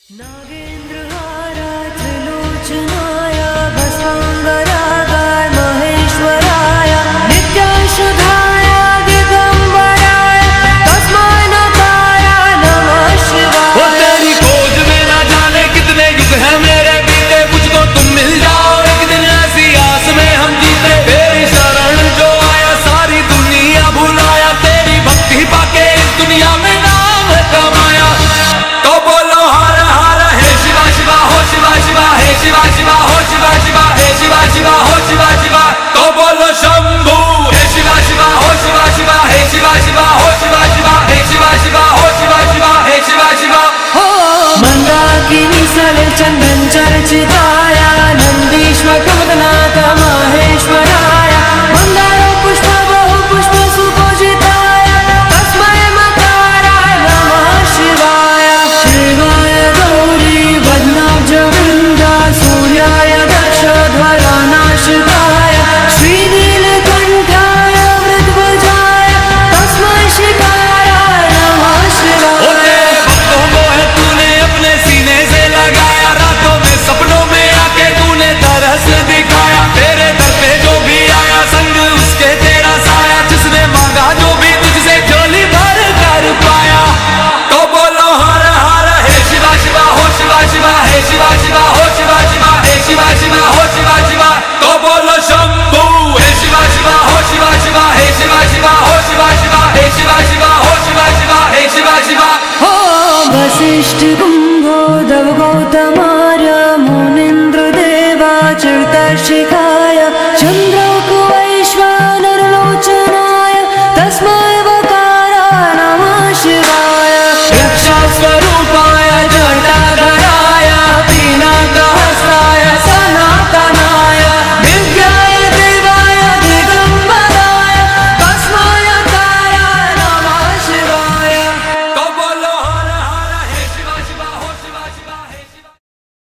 नागेन्द्रहारा त्रिलोचनाय भस्मांगरागाय महेश्वराय नित्याशुधाय दिगंबराय तस्मै नमः शिवाय। वो तेरी खोज में ना जाने कितने युग हैं मेरे बीते, मुझको तुम मिल जाओ एक दिन ऐसी आस में हम जीते। तेरी शरण जो आया सारी दुनिया भुलाया, तेरी भक्ति पाके इस दुनिया में नाम कमाया। तो बोलो हर हर हे शिवा शिवा हो शिवा शिवा हे शिवा शिवा हो शिवा शिवा हे शिवा शिवा हो शिवा शिवा। तो बोलो शंभू हे शिवा शिवा हो शिवा शिवा हे शिवा शिवा हो शिवा शिवा हे शिवा शिवा हो शिवा शिवा हे शिवा शिवा। मंदाकिनी सले चंदन चर्चिता